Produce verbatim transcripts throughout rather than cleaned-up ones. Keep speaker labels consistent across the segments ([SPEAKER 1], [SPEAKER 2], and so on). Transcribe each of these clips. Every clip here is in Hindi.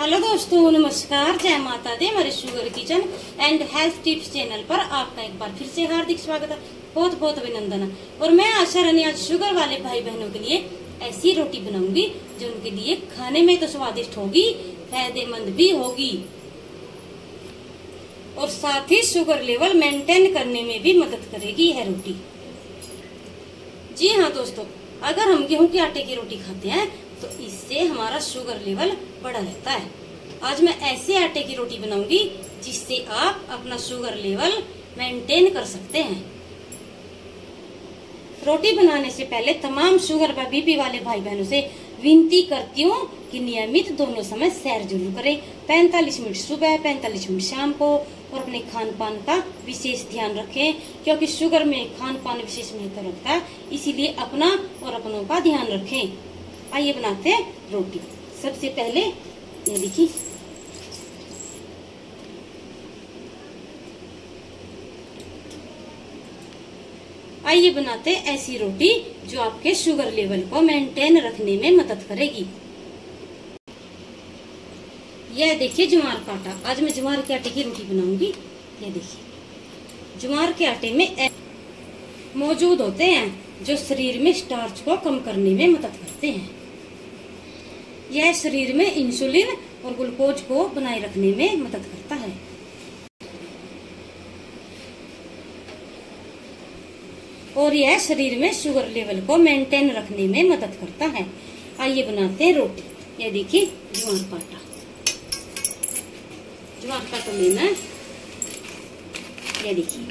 [SPEAKER 1] हेलो दोस्तों, नमस्कार, जय माता दी। हमारे sugar kitchen and health tips channel पर आपका एक बार फिर से हार्दिक स्वागत है। बहुत बहुत अभिनंदन है। और मैं आशा रानी आज शुगर वाले भाई बहनों के लिए ऐसी रोटी बनाऊंगी जो उनके लिए खाने में तो स्वादिष्ट होगी, फायदेमंद भी होगी और साथ ही शुगर लेवल मेंटेन करने में भी मदद करेगी यह रोटी। जी हाँ दोस्तों, अगर हम गेहूं के आटे की रोटी खाते हैं तो इससे हमारा शुगर लेवल बढ़ा रहता है। आज मैं ऐसे आटे की रोटी बनाऊंगी जिससे आप अपना शुगर लेवल मेंटेन कर सकते हैं। रोटी बनाने से पहले तमाम शुगर व बीपी वाले भाई बहनों से विनती करती हूँ कि नियमित दोनों समय सैर जरूर करें। पैंतालीस मिनट सुबह, पैंतालीस मिनट शाम को। और अपने खान पान का विशेष ध्यान रखें क्योंकि शुगर में खान पान विशेष महत्व रखता है, इसीलिए अपना और अपनों का ध्यान रखें। आइए बनाते हैं रोटी। सबसे पहले ये देखिए, आइए बनाते हैं ऐसी रोटी जो आपके शुगर लेवल को मेंटेन रखने में मदद करेगी। यह देखिए ज्वार का आटा। आज मैं ज्वार के आटे की रोटी बनाऊंगी। ये देखिए, ज्वार के आटे में मौजूद होते हैं जो शरीर में स्टार्च को कम करने में मदद करते हैं। यह शरीर में इंसुलिन और ग्लूकोज को बनाए रखने में मदद करता है। और यह शरीर में शुगर लेवल को मेंटेन रखने में मदद करता है। आइए बनाते हैं रोटी। यह देखिए ज्वार का आटा। ज्वार का आटा लेना है। यह देखिए,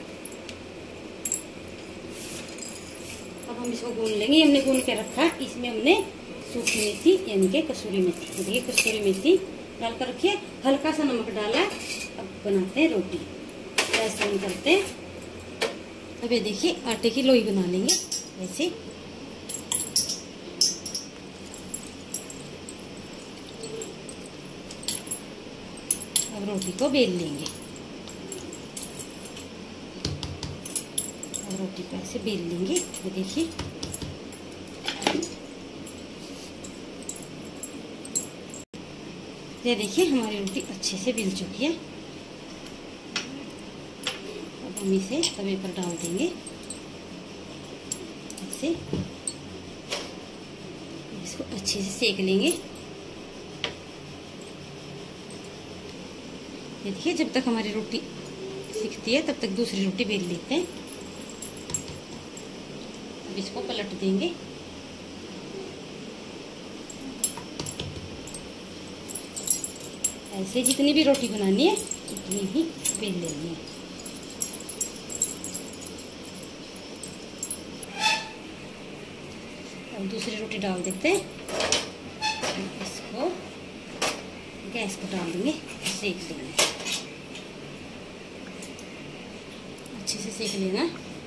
[SPEAKER 1] अब हम इसको गूंद लेंगे। हमने गूंद के रखा है। इसमें हमने सूखी मेथी यानी कि कसूरी मेथी, देखिए कसूरी मेथी डाल कर रखिए। हल्का सा नमक डाला है। अब बनाते हैं रोटी। ऐसे हम करते हैं। अब ये देखिए आटे की लोई बना लेंगे ऐसे। अब रोटी को बेल लेंगे। अब रोटी को ऐसे बेल लेंगे। ये देखिए, ये देखिए हमारी रोटी अच्छे से बेल चुकी है। अब हम इसे तवे पर डाल देंगे ऐसे। इसको अच्छे से सेक लेंगे। ये देखिए, जब तक हमारी रोटी सिकती है तब तक दूसरी रोटी बेल लेते हैं। अब इसको पलट देंगे। ऐसे जितनी भी रोटी बनानी है उतनी ही बेल लेनी है। अब दूसरी रोटी डाल देते हैं। इसको गैस पर डाल देंगे, सेक देंगे। अच्छे से सेक लेना।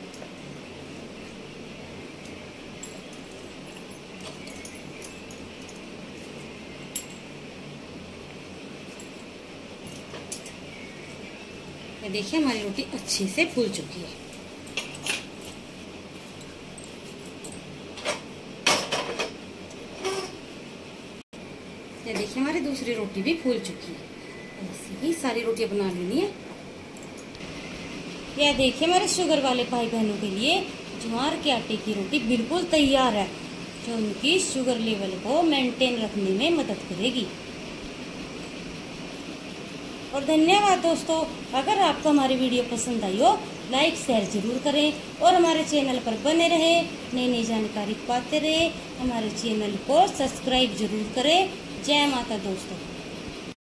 [SPEAKER 1] ये देखिए हमारी रोटी अच्छे से फूल चुकी है। ये देखिए हमारी दूसरी रोटी भी फूल चुकी है। ऐसे ही सारी रोटियां बना लेनी है। यह देखिए हमारे शुगर वाले भाई बहनों के लिए ज्वार के आटे की रोटी बिल्कुल तैयार है जो उनकी शुगर लेवल को मेंटेन रखने में मदद करेगी। और धन्यवाद दोस्तों। अगर आपको हमारी वीडियो पसंद आई हो, लाइक शेयर जरूर करें और हमारे चैनल पर बने रहे, नई नई जानकारी पाते रहे। हमारे चैनल को सब्सक्राइब जरूर करें। जय माता दोस्तों।